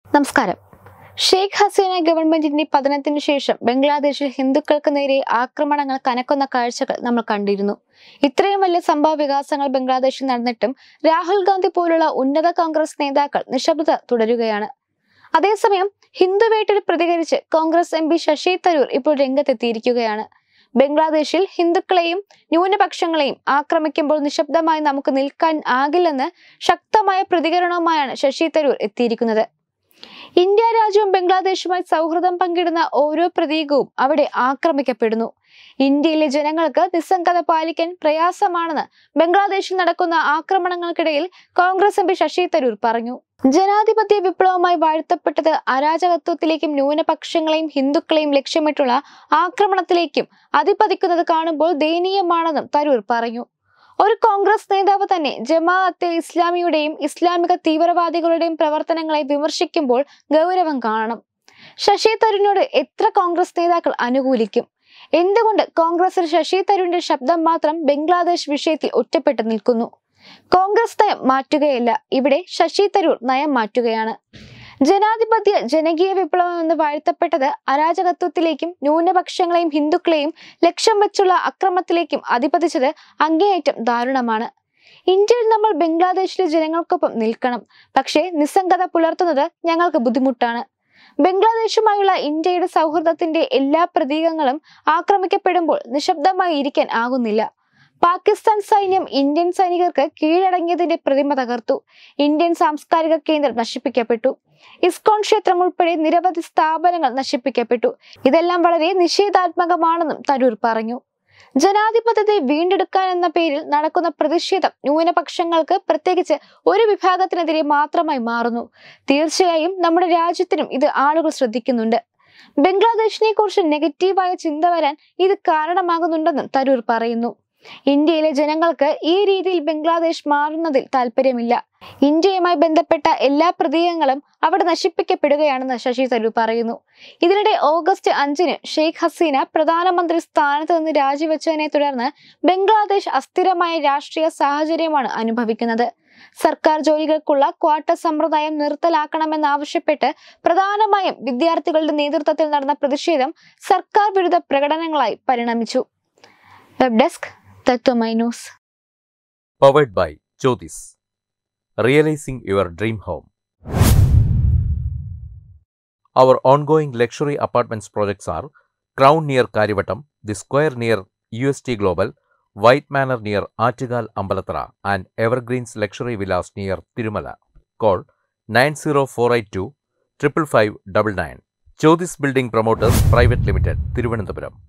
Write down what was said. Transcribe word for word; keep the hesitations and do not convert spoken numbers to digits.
നമസ്കാരം. ഷെയ്ഖ് ഹസീന ഗവൺമെന്റിന്റെ പതനത്തിന് ശേഷം ബംഗ്ലാദേശിൽ ഹിന്ദുക്കൾക്ക് നേരെ ആക്രമണങ്ങൾ കനക്കുന്ന കാഴ്ചകൾ നമ്മൾ കണ്ടിരുന്നു. ഇത്രയും വലിയ സംഭവ വികാസങ്ങൾ ബംഗ്ലാദേശിൽ നടന്നിട്ടും രാഹുൽ ഗാന്ധി പോലുള്ള ഉന്നത കോൺഗ്രസ് നേതാക്കൾ നിശബ്ദത തുടരുകയാണ്. അതേസമയം ഹിന്ദുവേട്ടിൽ പ്രതികരിച്ച് കോൺഗ്രസ് എം പി ശശി തരൂർ ഇപ്പോൾ രംഗത്തെത്തിയിരിക്കുകയാണ്. ബംഗ്ലാദേശിൽ ഹിന്ദുക്കളെയും ന്യൂനപക്ഷങ്ങളെയും ആക്രമിക്കുമ്പോൾ നിശബ്ദമായി നമുക്ക് നിൽക്കാൻ ആകില്ലെന്ന് ശക്തമായ പ്രതികരണവുമായാണ് ശശി തരൂർ എത്തിയിരിക്കുന്നത്. ഇന്ത്യ രാജ്യവും ബംഗ്ലാദേശുമായി സൗഹൃദം പങ്കിടുന്ന ഓരോ പ്രതീകവും അവിടെ ആക്രമിക്കപ്പെടുന്നു. ഇന്ത്യയിലെ ജനങ്ങൾക്ക് നിസ്സംഗത പാലിക്കാൻ പ്രയാസമാണെന്ന് ബംഗ്ലാദേശിൽ നടക്കുന്ന ആക്രമണങ്ങൾക്കിടയിൽ കോൺഗ്രസ് എം പി ശശി തരൂർ പറഞ്ഞു. ജനാധിപത്യ വിപ്ലവമായി വാഴ്ത്തപ്പെട്ടത് അരാജകത്വത്തിലേക്കും ന്യൂനപക്ഷങ്ങളെയും ഹിന്ദുക്കളെയും ലക്ഷ്യമിട്ടുള്ള ആക്രമണത്തിലേക്കും അതിപതിക്കുന്നത് കാണുമ്പോൾ ദയനീയമാണെന്നും തരൂർ പറഞ്ഞു. ഒരു കോൺഗ്രസ് നേതാവ് തന്നെ ജമാഅത്തെ ഇസ്ലാമിയുടെയും ഇസ്ലാമിക തീവ്രവാദികളുടെയും പ്രവർത്തനങ്ങളെ വിമർശിക്കുമ്പോൾ ഗൗരവം കാണണം. ശശി തരൂരിനോട് എത്ര കോൺഗ്രസ് നേതാക്കൾ അനുകൂലിക്കും? എന്തുകൊണ്ട് കോൺഗ്രസിൽ ശശി തരൂരിന്റെ ശബ്ദം മാത്രം ബംഗ്ലാദേശ് വിഷയത്തിൽ ഒറ്റപ്പെട്ടു നിൽക്കുന്നു? കോൺഗ്രസ് നയം മാറ്റുകയല്ല, ഇവിടെ ശശി തരൂർ നയം മാറ്റുകയാണ്. ജനാധിപത്യ ജനകീയ വിപ്ലവം എന്ന് വാഴ്ത്തപ്പെട്ടത് അരാജകത്വത്തിലേക്കും ന്യൂനപക്ഷങ്ങളെയും ഹിന്ദുക്കളെയും ലക്ഷ്യം വെച്ചുള്ള അക്രമത്തിലേക്കും അധിപതിച്ചത് അങ്ങേയറ്റം ദാരുണമാണ്. ഇന്ത്യയിൽ നമ്മൾ ബംഗ്ലാദേശിലെ ജനങ്ങൾക്കൊപ്പം നിൽക്കണം, പക്ഷേ നിസ്സംഗത പുലർത്തുന്നത് ഞങ്ങൾക്ക് ബുദ്ധിമുട്ടാണ്. ബംഗ്ലാദേശുമായുള്ള ഇന്ത്യയുടെ സൗഹൃദത്തിന്റെ എല്ലാ പ്രതീകങ്ങളും ആക്രമിക്കപ്പെടുമ്പോൾ നിശബ്ദമായി ഇരിക്കാൻ ആകുന്നില്ല. പാകിസ്ഥാൻ സൈന്യം ഇന്ത്യൻ സൈനികർക്ക് കീഴടങ്ങിയതിന്റെ പ്രതിമ തകർത്തു. ഇന്ത്യൻ സാംസ്കാരിക കേന്ദ്രം നശിപ്പിക്കപ്പെട്ടു. ഇസ്കോൺ ക്ഷേത്രം ഉൾപ്പെടെ നിരവധി സ്ഥാപനങ്ങൾ നശിപ്പിക്കപ്പെട്ടു. ഇതെല്ലാം വളരെ നിഷേധാത്മകമാണെന്നും തരൂർ പറഞ്ഞു. ജനാധിപത്യത്തെ വീണ്ടെടുക്കാൻ എന്ന പേരിൽ നടക്കുന്ന പ്രതിഷേധം ന്യൂനപക്ഷങ്ങൾക്ക്, പ്രത്യേകിച്ച് ഒരു വിഭാഗത്തിനെതിരെ മാത്രമായി മാറുന്നു. തീർച്ചയായും നമ്മുടെ രാജ്യത്തിനും ഇത് ആളുകൾ ശ്രദ്ധിക്കുന്നുണ്ട്. ബംഗ്ലാദേശിനെ കുറിച്ച് നെഗറ്റീവായ ചിന്ത വരാൻ ഇത് കാരണമാകുന്നുണ്ടെന്നും തരൂർ പറയുന്നു. ഇന്ത്യയിലെ ജനങ്ങൾക്ക് ഈ രീതിയിൽ ബംഗ്ലാദേശ് മാറുന്നതിൽ താല്പര്യമില്ല. ഇന്ത്യയുമായി ബന്ധപ്പെട്ട എല്ലാ പ്രതീകങ്ങളും അവിടെ നശിപ്പിക്കപ്പെടുകയാണെന്ന് ശശി തരൂർ പറയുന്നു. ഇതിനിടെ ഓഗസ്റ്റ് അഞ്ചിന് ഷെയ്ഖ് ഹസീന പ്രധാനമന്ത്രി സ്ഥാനത്ത് നിന്ന് രാജിവെച്ചതിനെ തുടർന്ന് ബംഗ്ലാദേശ് അസ്ഥിരമായ രാഷ്ട്രീയ സാഹചര്യമാണ് അനുഭവിക്കുന്നത്. സർക്കാർ ജോലികൾക്കുള്ള ക്വാട്ട സമ്പ്രദായം നിർത്തലാക്കണമെന്നാവശ്യപ്പെട്ട് പ്രധാനമായും വിദ്യാർത്ഥികളുടെ നേതൃത്വത്തിൽ നടന്ന പ്രതിഷേധം സർക്കാർ വിരുദ്ധ പ്രകടനങ്ങളായി പരിണമിച്ചു. Web desk Tatwamayi news. Powered by Jyotis. Realizing your dream home. Our ongoing luxury apartments projects are Crown near Karivattam, The Square near U S T Global, White Manor near Attigal Ambalathara, and Evergreens Luxury Villas near Tirumala. Call nine zero four eight two five five five nine nine. Jyotis Building Promoters Private Limited, Thiruvananthapuram.